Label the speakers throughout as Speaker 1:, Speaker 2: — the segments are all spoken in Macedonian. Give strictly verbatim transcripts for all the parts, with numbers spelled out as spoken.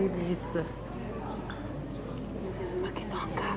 Speaker 1: Baby-Liste. Makedonka.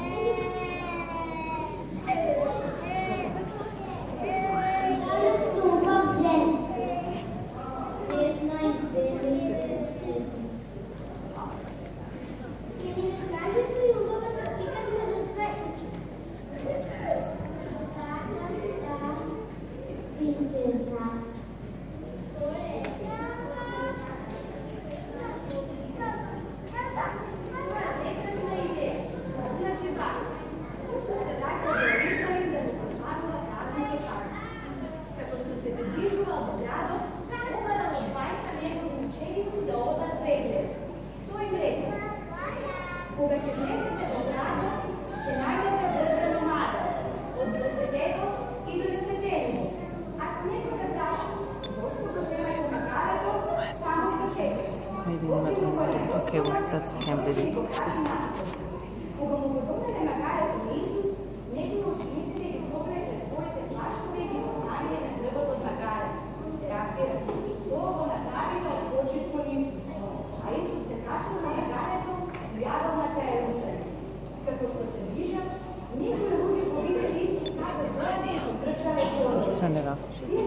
Speaker 1: Maybe they might be okay, well, that's I can't believe it. Just turn it off.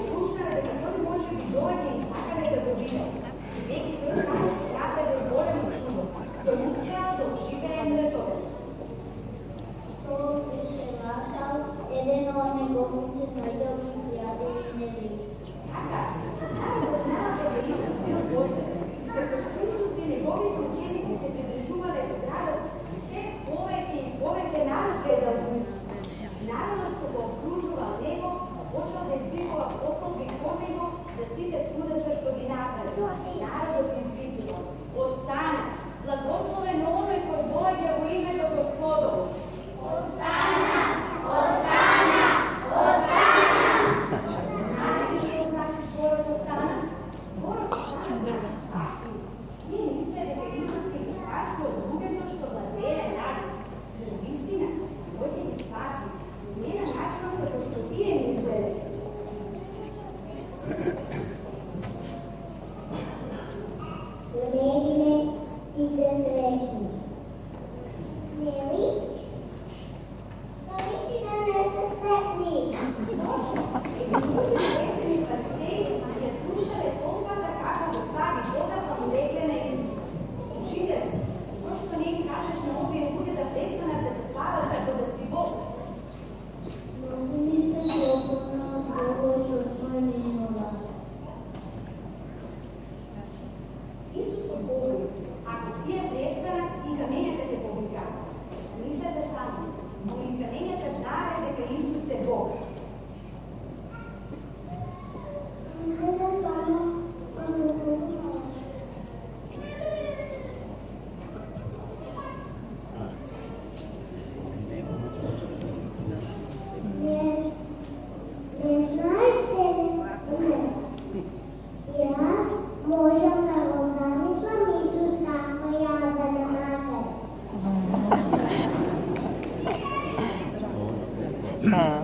Speaker 1: Huh.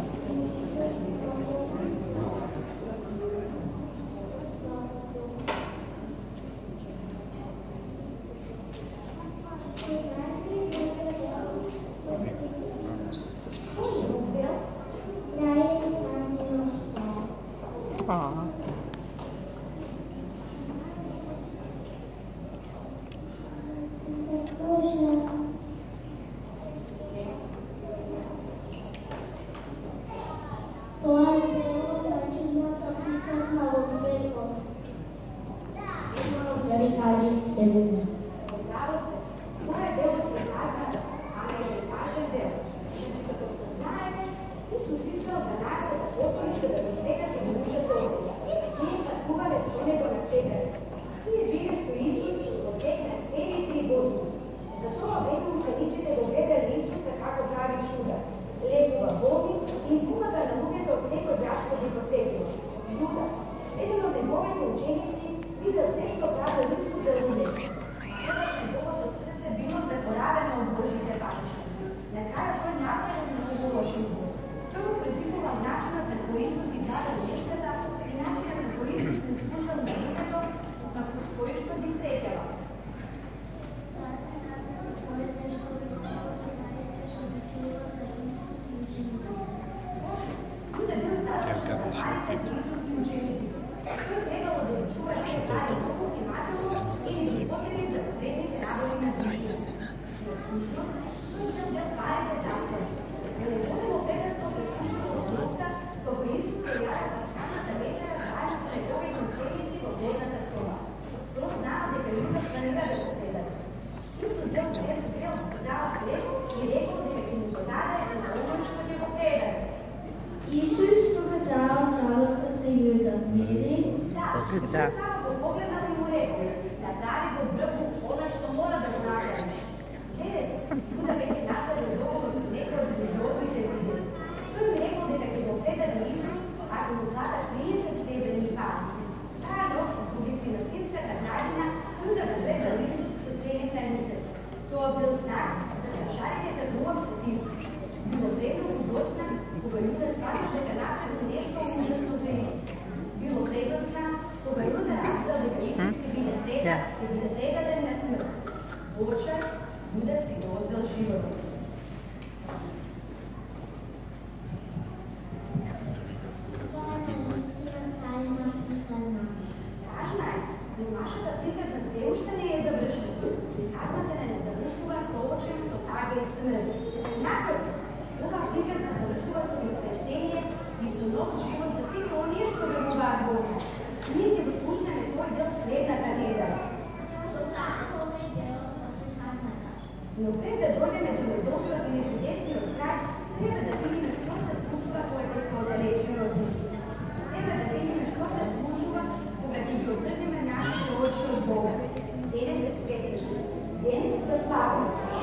Speaker 1: Aww. Jedino ne morate učenici vide sve što pravi listu za ljude. Da.
Speaker 2: Samo pogledala i mu rekao, da davi go brvu ona što mora da mu napraviš. Gledajte, Juda već je napravio dogovor sa neko od religioznih ljudi. To im rekao da kad je go predan Isus, ako mu plata trideset srebrnih para. Tada, Palestinacijska Cathedral, Juda go predal Isus sa Cvetnici. To je bil znak za strašarjenje trgom sa Isus. Bilo prednog udosna, koga Juda shvatio da ga napravi nešto užasno za Isus. Bilo predocna, koga Juda razbrao da ga Isus ke bi ne treba, ke bi ne predaden na smrt. Očar, Juda si ga odzal život. Važna je, но нашата приказна все още не е завършена. Приказната не завършува с овочен, с отага и смърт. Напротив, това приказна завършува с изпрещение и с нов живот за всички оние, що веруваат Бога. Ние ќе го слушнеме тој дел следната недела. Но пред да дојдеме до недобриот и нечудесниот крај, треба да видиме што се случува кога ќе се оддалечиме од Исус. Треба да видиме што се случува кога ќе ги отргнеме нашите очи од Бога. Денес е Цветници, ден за слава.